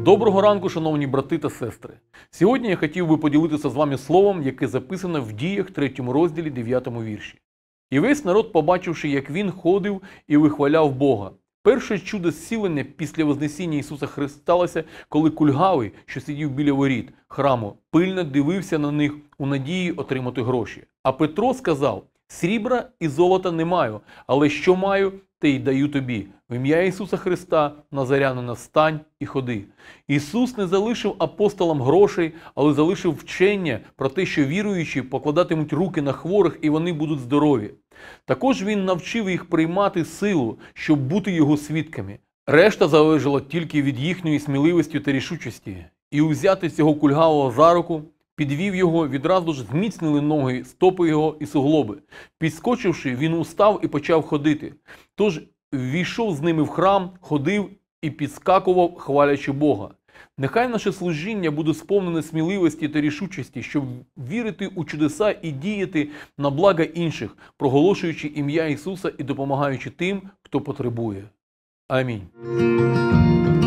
Доброго ранку, шановні брати та сестри. Сьогодні я хотів би поділитися з вами словом, яке записано в Діях 3 розділі 9 вірші. «І весь народ, побачивши, як він ходив і вихваляв Бога». Перше чудо зцілення після Вознесіння Ісуса Христа сталося, коли кульгавий, що сидів біля воріт храму, пильно дивився на них у надії отримати гроші. А Петро сказав: «Срібра і золота не маю, але що маю, те й даю тобі. В ім'я Ісуса Христа, Назарянина, встань і ходи». Ісус не залишив апостолам грошей, але залишив вчення про те, що віруючі покладатимуть руки на хворих і вони будуть здорові. Також Він навчив їх приймати силу, щоб бути Його свідками. Решта залежала тільки від їхньої сміливості та рішучості. І узяти цього кульгавого за руку, підвів його, відразу ж зміцнили ноги, стопи його і суглоби. Підскочивши, він устав і почав ходити. Тож ввійшов з ними в храм, ходив і підскакував, хвалячи Бога. Нехай наше служіння буде сповнене сміливості та рішучості, щоб вірити у чудеса і діяти на благо інших, проголошуючи ім'я Ісуса і допомагаючи тим, хто потребує. Амінь.